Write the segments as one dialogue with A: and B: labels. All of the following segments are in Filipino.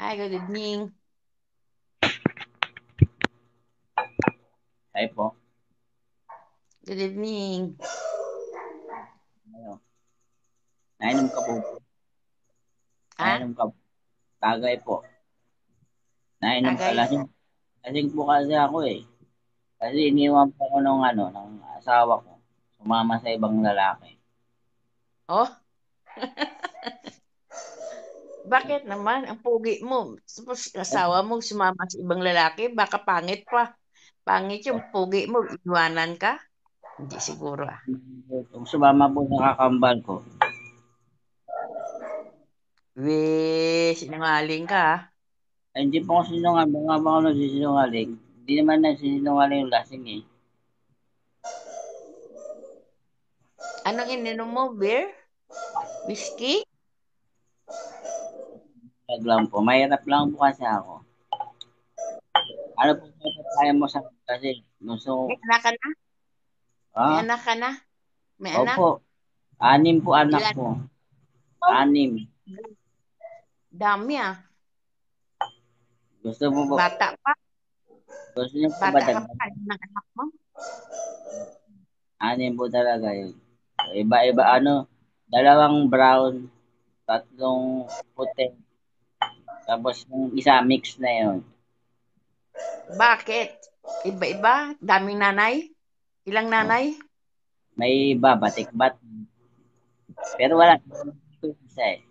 A: Hi, good evening.
B: Ay po.
A: Good evening.
B: Ano, nainom ka po.
A: Ha?
B: Nainom ka po. Tagay po. Nainom ka.
A: Tagay?
B: Lasing po kasi ako eh. Kasi iniwan po ko ng asawa ko. Sumama sa ibang lalaki.
A: Oh, bakit naman? Ang pugi mo. Tapos asawa mo sumama sa ibang lalaki. Baka pangit pa. Pangit yung pugi mo. Iwanan ka? Hindi siguro ah.
B: Sumama po sa kakambal ko.
A: Sinungaling ka ah.
B: Ay, hindi po ako sinungaling. Mga ako nagsisinungaling. Hindi naman nagsisinungaling yung lasing eh.
A: Anong ininom mo? Beer? Whiskey?
B: Wag lang po. Mahirap lang po kasi ako. Ano po kaya mo sa kasi gusto ko,
A: May anak ka na? May
B: ah,
A: anak ka na? May anak?
B: opo. Anim po anak
A: Ilan?
B: ko.
A: Oh,
B: Anim.
A: dami ah.
B: Gusto mo po,
A: Bata pa.
B: gusto niyo po ba
A: Bata ka pa.
B: dagdag?
A: Ilan ang anak mo?
B: Anim po talaga yun. Iba-iba ano, dalawang brown, tatlong puti, tapos yung isa mix na yun.
A: Bakit? Iba-iba? Daming nanay? Ilang
B: Oh,
A: nanay?
B: may iba, batik-bat. Pero wala. Isa eh.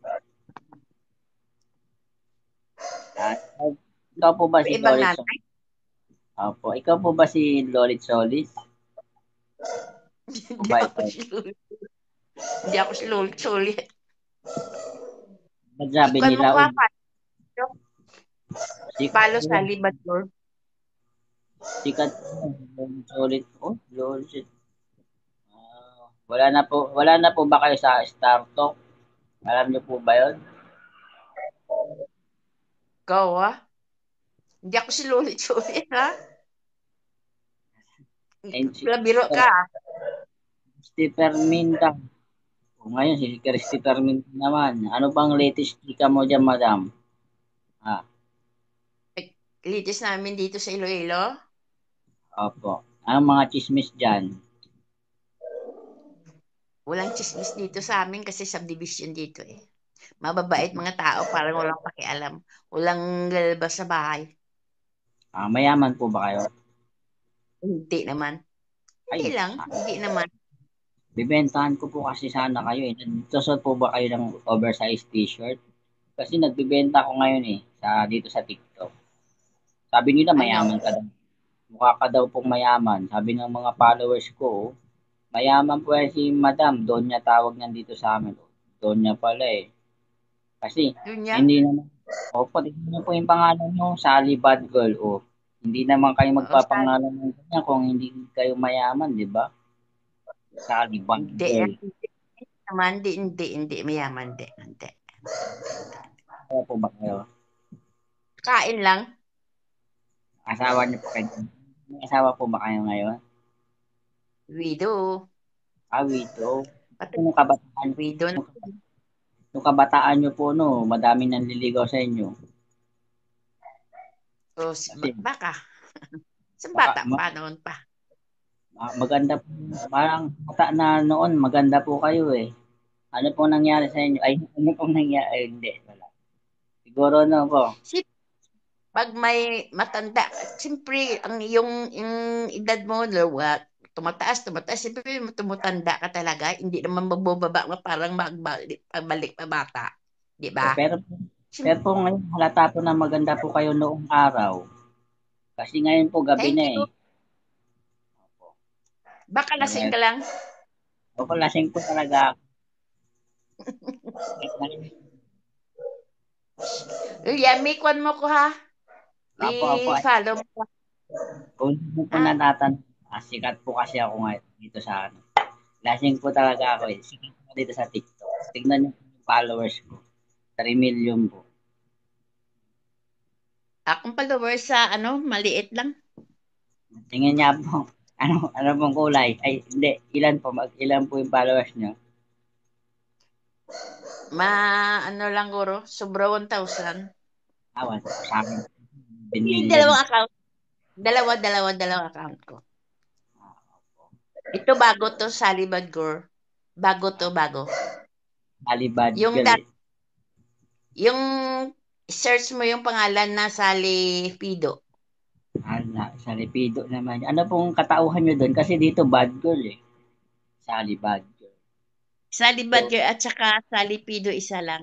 B: Ah, ikaw po ba si
A: Iba-ibang
B: Lolit Solis?
A: nanay?
B: Opo, ikaw po ba si Lolit Solis? O
A: Hindi
B: ba
A: ako
B: ikaw?
A: si Lul. Hindi ako si Lul. Sulit.
B: Ba't sabi
A: Ikuan mo
B: nila,
A: ko ha,
B: sikat
A: palo
B: po
A: sa
B: yan.
A: libador.
B: Sikat po yan. Lolit Solis. Oh, Lolit. Wala na po ba kayo sa Star Talk? Alam niyo po ba yun?
A: Ikaw ha? Hindi ako si Lulit Sulit ha?
B: And si
A: Labiro ka ha?
B: Christopher Minda. O ngayon, si Christopher Minda naman. Ano bang latest chika mo dyan, madam? Ah,
A: Litis namin dito sa Iloilo.
B: opo. Anong mga chismis dyan?
A: Walang chismis dito sa amin kasi subdivision dito eh. Mababait mga tao, parang walang pakialam. Walang lalabas sa bahay.
B: Mayaman po ba kayo?
A: Hindi naman. Hindi
B: Ay,
A: lang. Hindi naman.
B: bibentahan ko po kasi sana kayo eh. Nagsusot po ba kayo ng oversized t-shirt? Kasi nagbibenta ko ngayon eh, dito sa TikTok. Sabi nila
A: Ano?
B: mayaman ka daw. Mukha ka daw pong mayaman. Sabi ng mga followers ko, oh, mayaman po yan si Madam. Doon niya tawag niyan dito sa amin. Doon niya pala eh. Kasi
A: Yun niya?
B: hindi naman, opo, tignan niyo po yung pangalan niyo, Sally Bad Girl. O, hindi naman kayo
A: Oo,
B: magpapangalan ng ganyan kung hindi kayo mayaman, di ba? Sally Bad
A: hindi.
B: Girl.
A: Hindi naman. Hindi. Mayaman. Hindi.
B: Kaya po ba kayo?
A: Kain lang.
B: Asawa niyo po kayo. May asawa po ba kayo ngayon?
A: Widow.
B: Wito.
A: Pati
B: Nung kabataan,
A: widow na.
B: nung, nung kabataan niyo po, no, madami nang liligaw sa inyo.
A: O,
B: Kasi,
A: baka. Sa
B: baka,
A: bata pa noon pa.
B: maganda po, parang bata na noon, maganda po kayo eh. Ano pong nangyari sa inyo? Ay, ano pong nangyari? Ay, hindi. Wala. Siguro no po.
A: Si pag may matanda, siyempre ang yung edad mo, what, tumataas, siyempre tumutanda ka talaga, hindi naman magbababa mo parang magbalik pa bata, di
B: Oh,
A: ba?
B: pero po ngayon, halata po na maganda po kayo noong araw. Kasi ngayon po, gabi
A: Thank
B: na
A: you.
B: eh.
A: Baka lasing ka lang.
B: Opo, lasing po talaga ako.
A: Yummy, kwan mo ko ha.
B: Opo.
A: I-follow mo ko.
B: Kung hindi mo po
A: Ha?
B: natatan, sikat po kasi ako ngayon dito sa ano. Lasing po talaga ako eh. Sikat po dito sa TikTok. Tignan niyo po yung followers ko. 3 million po.
A: Akong followers sa maliit lang.
B: Tingnan niya po. Ano pong kulay? Ay, hindi. Ilan po yung followers niyo?
A: Lang guro, sobra 1,000.
B: Awan sa akin, 10
A: Yung
B: million.
A: dalawang account. Dalawang account ko.
B: Ah, opo.
A: Ito bago to, Sally Badgur. Bago to, bago.
B: Alibad
A: Yung
B: girl.
A: yung search mo yung pangalan na Sally Pido.
B: Sa Repido naman. Ano pong katauhan nyo doon? Kasi dito bad girl eh. Sally bad girl.
A: Sally
B: So,
A: Badger at saka Sally Pido isa lang.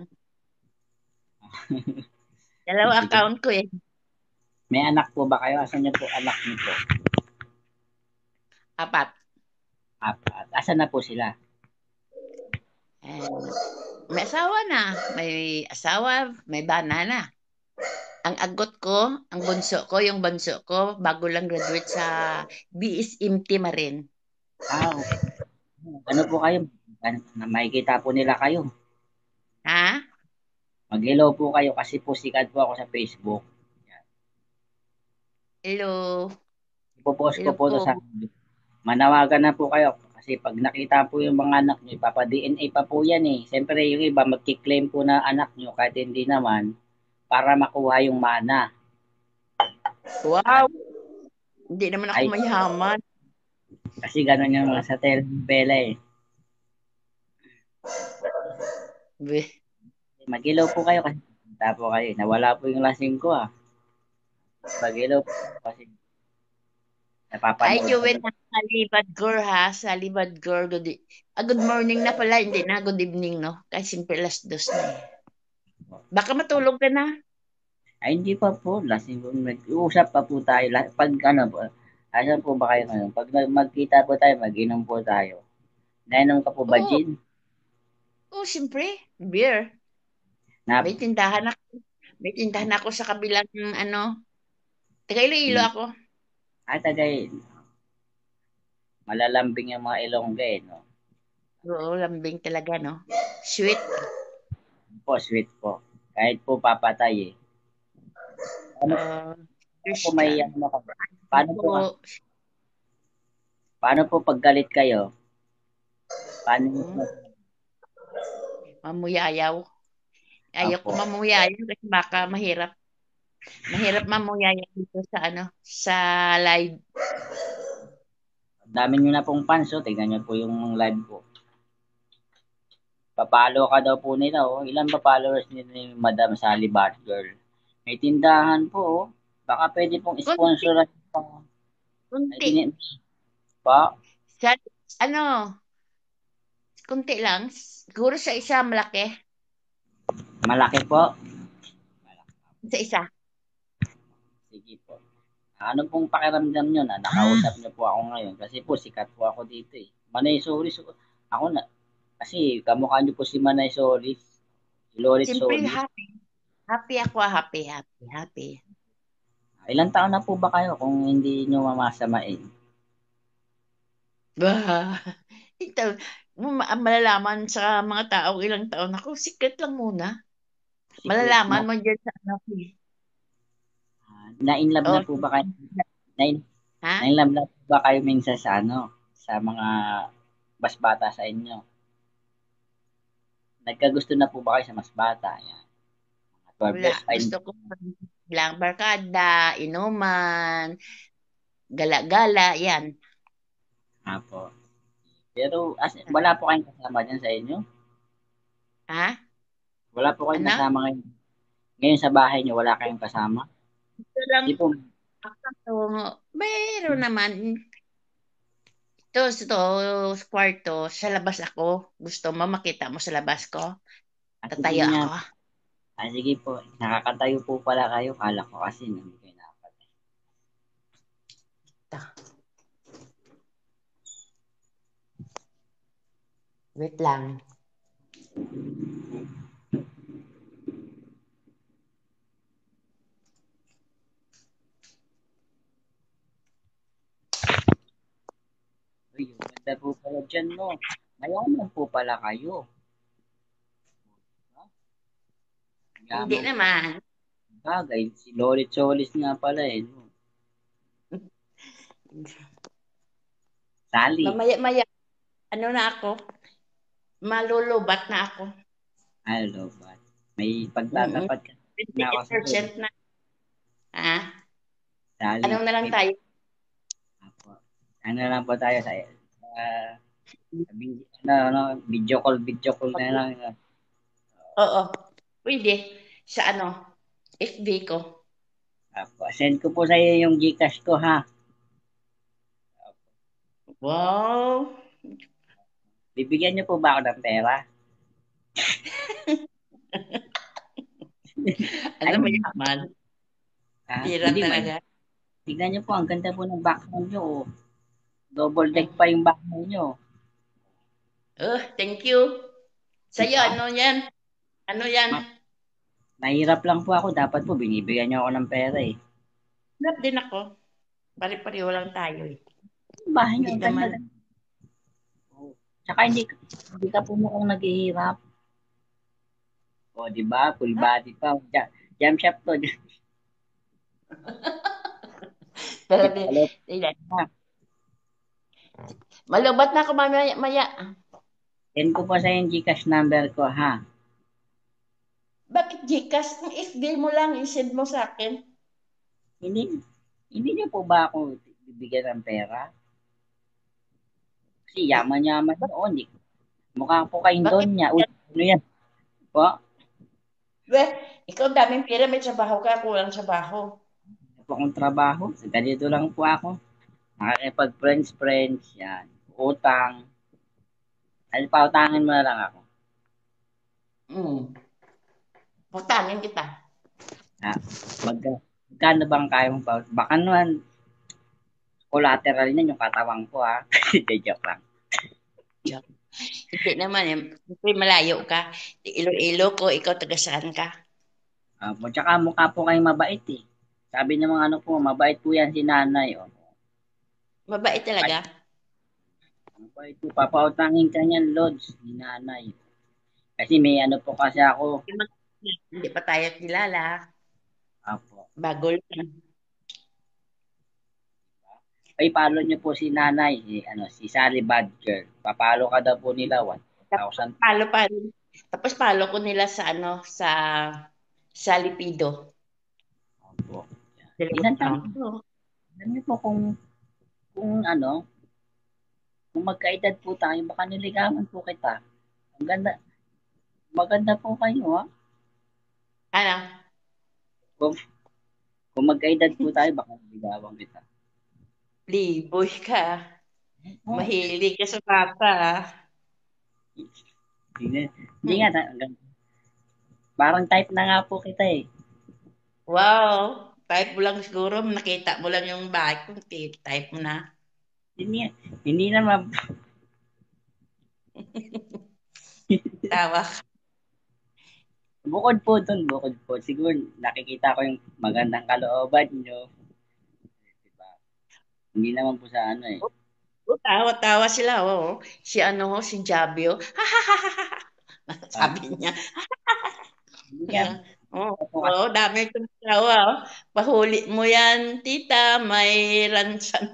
A: Dalawang
B: sige.
A: account ko eh.
B: May anak po ba kayo? Asan niyo po anak niyo po?
A: Apat.
B: Apat. Asan na po sila?
A: And may asawa na. May asawa, may bana na. Ang agot ko, ang yung bunso ko, bago lang graduate sa BSMT Marin.
B: Okay. Ano po kayo? Makikita po nila kayo.
A: Ha?
B: Mag-hello po kayo kasi po sikat po ako sa Facebook.
A: Hello.
B: Ipopost ko
A: Hello
B: po to
A: po.
B: sa manawagan na po kayo kasi pag nakita po yung mga anak nyo, ipapa-DNA pa po yan eh. Siyempre yung iba magkiklaim po na anak nyo kahit hindi naman para makuha yung mana.
A: Wow. Hindi naman ako
B: Ay,
A: mayaman.
B: kasi gano'n yung mga sa telenovela eh.
A: Be.
B: Mag-hello po kayo kasi punta po kayo. Nawala po yung lasing ko ah. Mag-hello po kasi
A: Hi,
B: napapanood ko
A: Joel.
B: na.
A: Salibad Gor, ha? Salibad Gor. Good morning na pala. Hindi na. Good evening, no? Kasi simple last dos na eh. Baka matulog ka na.
B: Ay, hindi pa po. Lasing po. Nag-uusap pa po tayo. Pag ano po, asan po ba kayo ngayon? Pag magkita po tayo, mag-inom po tayo. Nainom ka po ba,
A: Oo.
B: Jean?
A: Oo, siyempre. Beer.
B: Na,
A: May tindahan ako. May tindahan ako sa kabilang, ano. Taga Iloilo
B: hmm,
A: ako.
B: tagay, malalambing yung mga Ilongga eh, no?
A: Oo, lambing talaga, no? Sweet.
B: Po, sweet po. Kahit po papatay eh. Paano,
A: Uh,
B: paano po may,
A: Christian.
B: ano, paano po,
A: Ako,
B: paano po pag galit kayo? Paano
A: hmm,
B: po?
A: mamuyayaw. Ayaw ko
B: Opo.
A: mamuyayaw kasi baka mahirap. Mahirap mamuyayaw dito sa ano, sa live.
B: Ang dami nyo na pong fans, oh. Tignan nyo po yung live ko. Papalo ka daw po nila, oh. Ilan ba followers nila ni Madam Sally Batgirl? May tindahan po, oh. Baka pwede pong
A: Kunti,
B: sponsor at ay
A: kunti.
B: dini pa.
A: Sa, ano, kunti lang. Siguro sa isa malaki.
B: Malaki po.
A: Sa isa.
B: Sige po. Ano pong pakiramdam nyo na nakausap nyo po ako ngayon? Kasi po sikat po ako dito eh. Manay Solis, ako na, kasi kamukha nyo po si Manay Solis. Si Lolit
A: Siyempre,
B: Solis.
A: happy. Happy ako, happy.
B: Ilang taon na po ba kayo kung hindi nyo mamasamain?
A: Bah. Ito, malalaman sa mga tao ilang taon ako. Secret lang muna.
B: Secret
A: Malalaman
B: na.
A: mo dyan sa ano.
B: Na-inlove na
A: Oh,
B: po ba kayo? Na,
A: ha?
B: na-inlove na po ba kayo minsan sa ano? Sa mga mas bata sa inyo? Nagkagusto na po ba kayo sa mas bata? Yan. Mga 12
A: Wala.
B: years. Ay,
A: Gusto ko lang barkada, inuman, gala-gala, yan.
B: nga po. Pero wala po kayong kasama dyan sa inyo?
A: Ha?
B: Wala po kayong
A: Ano?
B: kasama ngayon? Ngayon sa bahay niyo, wala kayong kasama?
A: Ito lang.
B: Di po,
A: Ako, mayroon naman. Ito, kwarto, sa labas ako. Gusto mo makita mo sa labas ko?
B: sige
A: Tatayo
B: nga.
A: ako.
B: Sige po. Nakakatayo po pala kayo. Kala ko kasi hindi kayo nakakatayo.
A: Ito. Wait lang.
B: Uy, ganda po pala dyan, no? Mayaman po pala kayo. Ha?
A: Hindi
B: Mayaman po.
A: naman.
B: Bagay, si Lolit Solis nga pala eh. No? Sally.
A: Mamaya-maya, ano na ako? Malulubat na ako.
B: Hello, but may
A: Mm-mm.
B: pagtatapat ka. na ako sa doon.
A: 28% na. Ah,
B: Dali,
A: anong na lang tayo?
B: Apo. Ano na lang po tayo sa video call na lang.
A: Oo. Pwede. Sa ano? FB ko.
B: Apo. Send ko po sa iyo yung GCash ko ha.
A: Wow.
B: Bibigyan niyo po ba ako ng pera?
A: Ano
B: Ay,
A: ba yaman? Pira
B: hindi may.
A: talaga.
B: Tignan niyo po, ang ganda po ng background niyo. Oh. Double deck
A: Mm.
B: pa yung background niyo.
A: Oh, thank you.
B: Di
A: Sa'yo,
B: ba?
A: ano yan? Ano yan?
B: Nahirap lang po ako. Dapat po, binibigyan niyo ako ng pera eh.
A: Love din ako. Pare-pareho lang tayo eh.
B: Yung bahay niyo,
A: Hindi
B: ang ganda.
A: naman.
B: Oh. Tsaka hindi ka po mukhang naghihirap. O, di ba? Full
A: Ah,
B: body pa. Jam shop to.
A: pero
B: Di
A: di,
B: palo
A: di,
B: pa.
A: malubat na ako mamaya. Maya.
B: Send ko po sa yung Gcash number ko, ha?
A: Bakit Gcash? Kung FB mo lang, i-send mo sa akin.
B: Hindi, hindi niyo po ba ako bibigyan ng pera? Kasi yaman-yaman noon. Eh. Mukha po kayong doon
A: Bakit?
B: niya. Uy, ano yan? Po?
A: Well, ikaw daming pira, may trabaho ka, kulang trabaho.
B: Ano po akong trabaho? Ganito lang po ako. Nakakipag-friends, yan. Utang. Ano pa, utangin mo na lang ako.
A: Hmm. Putangin kita.
B: Ha? Magkano bang kaya mong pa? Baka naman, collateral niyan yung katawang ko, ha? Hindi, joke lang.
A: Hindi naman eh. Siyempre malayo ka. Iloilo ko, ikaw taga saan ka?
B: Tsaka mukha po kayong mabait, eh. Sabi ng mga ano po, mabait po yan si nanay. Oh.
A: Mabait talaga.
B: Mabait po, papautangin ka niyan, Lods, ni nanay. Kasi may ano po kasi ako.
A: Hindi pa tayo kilala.
B: Apo.
A: Bago lang.
B: Ay, follow niyo po si nanay, si Sally Badger. Papalo ka daw po nila,
A: Tapos
B: 1,000.
A: palo pa rin. Tapos palo ko nila sa ano, sa Lipido.
B: Opo.
A: Dalawang
B: Ilan taon?
A: account ko.
B: Alam niyo po kung ano, kung magkaedad po tayo, baka niligawan po kita. Ang ganda, maganda po kayo, ha?
A: Ano?
B: Kung, kung magkaedad po tayo, baka niligawan kita.
A: Playboy ka.
B: Oh,
A: Mahilig ka sa bata.
B: hindi, hindi
A: Hmm.
B: nga, parang type na nga po kita eh.
A: Wow. Type mo lang siguro, nakita mo lang yung bahay ko, type mo na.
B: Hindi, hindi naman,
A: Tawa.
B: bukod po, siguro nakikita ko yung magandang kalooban nyo. Diba? Hindi naman po sa ano eh.
A: Oh, tawa-tawa sila, oh. Si ano, si Jabio.
B: Ah,
A: Sabi niya.
B: hindi nga
A: Oh,
B: po kasi
A: oh, dami tumatawa. Oh. Pahuli mo yan, tita. May ransan.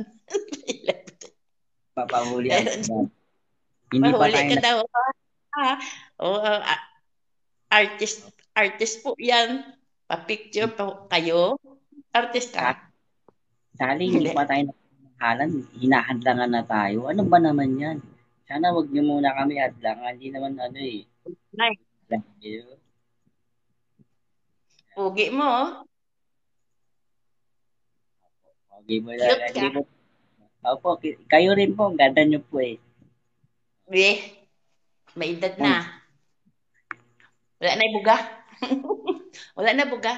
B: papahuli
A: May
B: ang
A: ransan.
B: hindi pa
A: Pahuli
B: tayo
A: ka
B: na
A: daw. Ah, oh, artist, artist po yan. Pa-picture pa kayo. Artist ka.
B: sali, hindi
A: Hindi.
B: pa tayo nakahalan, hinahadlangan na tayo. Ano ba naman yan? Sana wag niyo muna kami hadlangan. Hindi naman ano eh.
A: Nay,
B: Thank you.
A: pugi mo. Oh.
B: Okay mo na.
A: Cute
B: Hindi
A: ka.
B: mo. Opo, kayo rin po. Ang ganda niyo po eh.
A: Eh, may edad na.
B: Hmm.
A: Wala na buga. Wala na buga.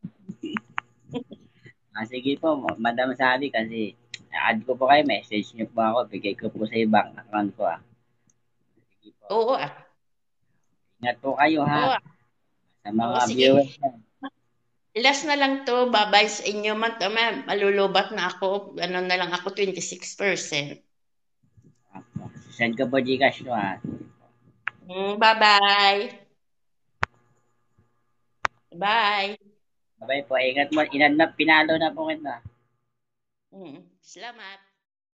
B: Sige po, Madam Sally kasi add ko po kayo, message niyo po ako, bigay ko po sa ibang account ko ah. Sige po.
A: Oo, ah.
B: Ingat po kayo ha,
A: Oo, ah.
B: sa
A: Oo,
B: mga
A: sige.
B: viewers niya.
A: Last na lang to, babay sa inyo man. Tama, malulubat na ako. Ano na lang ako, 26%.
B: Send ko po Gcash nyo ha.
A: Bye-bye. Bye.
B: Bye po, ingat mo. Pinalo na po kita.
A: Salamat.